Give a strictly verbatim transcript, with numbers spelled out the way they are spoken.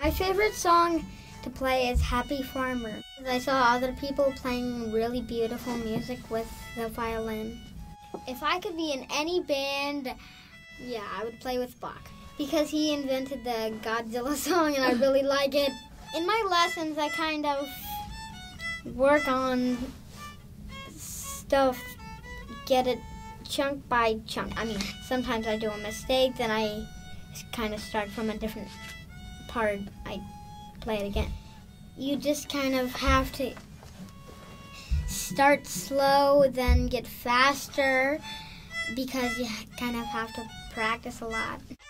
My favorite song to play is Happy Farmer. I saw other people playing really beautiful music with the violin. If I could be in any band, yeah, I would play with Bach because he invented the Godzilla song and I really like it. In my lessons, I kind of work on stuff, get it chunk by chunk. I mean, sometimes I do a mistake, then I kind of start from a different part. I play it again. You just kind of have to start slow, then get faster, because you kind of have to practice a lot.